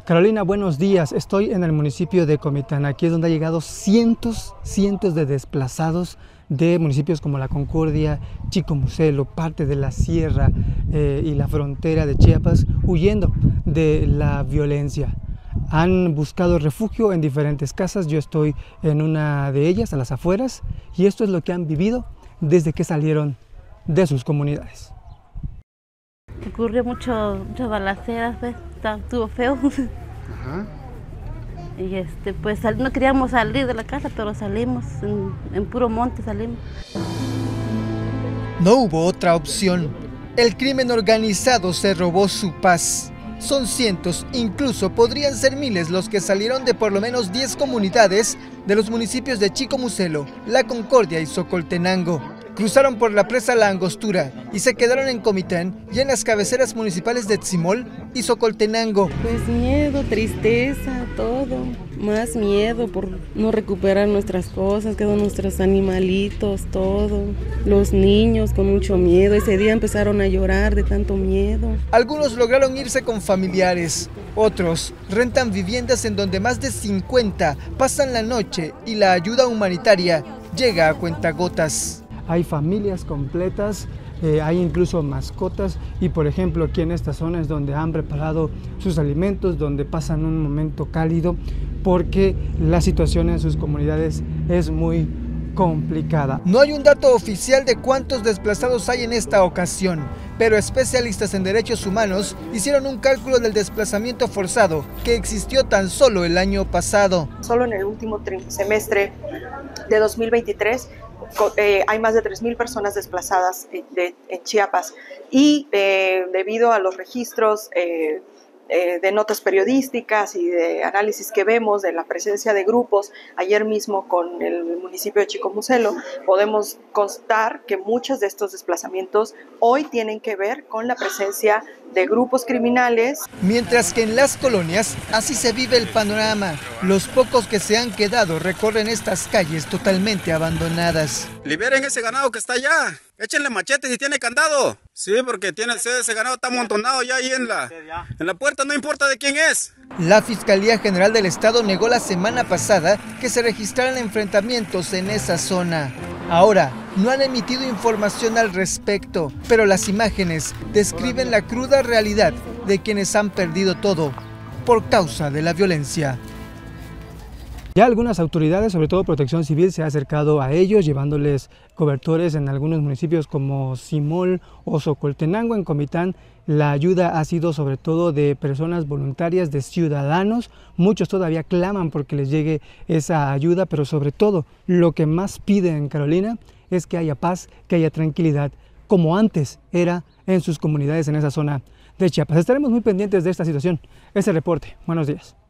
Carolina, buenos días. Estoy en el municipio de Comitán. Aquí es donde han llegado cientos de desplazados de municipios como La Concordia, Chicomucelo, parte de la sierra y la frontera de Chiapas, huyendo de la violencia. Han buscado refugio en diferentes casas. Yo estoy en una de ellas, a las afueras, y esto es lo que han vivido desde que salieron de sus comunidades. Ocurrió muchas balaceras, pues, estuvo feo. Ajá. Y pues no queríamos salir de la casa, pero salimos, en puro monte salimos. No hubo otra opción. El crimen organizado se robó su paz. Son cientos, incluso podrían ser miles los que salieron de por lo menos 10 comunidades de los municipios de Chicomucelo, La Concordia y Socoltenango. Cruzaron por la presa La Angostura y se quedaron en Comitán y en las cabeceras municipales de Tzimol y Socoltenango. Pues miedo, tristeza, todo. Más miedo por no recuperar nuestras cosas, quedan nuestros animalitos, todo. Los niños con mucho miedo. Ese día empezaron a llorar de tanto miedo. Algunos lograron irse con familiares. Otros rentan viviendas en donde más de 50 pasan la noche y la ayuda humanitaria llega a cuentagotas. Hay familias completas, hay incluso mascotas y por ejemplo aquí en esta zona es donde han preparado sus alimentos, donde pasan un momento cálido porque la situación en sus comunidades es muy complicada. No hay un dato oficial de cuántos desplazados hay en esta ocasión, pero especialistas en derechos humanos hicieron un cálculo del desplazamiento forzado que existió tan solo el año pasado. Solo en el último semestre de 2023 hay más de 3,000 personas desplazadas en Chiapas y debido a los registros de notas periodísticas y de análisis que vemos de la presencia de grupos, ayer mismo con el municipio de Chicomucelo, podemos constar que muchos de estos desplazamientos hoy tienen que ver con la presencia de grupos criminales. Mientras que en las colonias así se vive el panorama. Los pocos que se han quedado recorren estas calles totalmente abandonadas. Liberen ese ganado que está allá. Échenle machete si tiene candado. Sí, porque ese ganado está amontonado ya ahí en la puerta, no importa de quién es. La Fiscalía General del Estado negó la semana pasada que se registraran enfrentamientos en esa zona. Ahora, no han emitido información al respecto, pero las imágenes describen la cruda realidad de quienes han perdido todo por causa de la violencia. Ya algunas autoridades, sobre todo Protección Civil, se ha acercado a ellos, llevándoles cobertores en algunos municipios como Tzimol o Socoltenango. En Comitán la ayuda ha sido sobre todo de personas voluntarias, de ciudadanos. Muchos todavía claman porque les llegue esa ayuda, pero sobre todo lo que más piden, Carolina, es que haya paz, que haya tranquilidad, como antes era en sus comunidades en esa zona de Chiapas. Estaremos muy pendientes de esta situación. Ese reporte. Buenos días.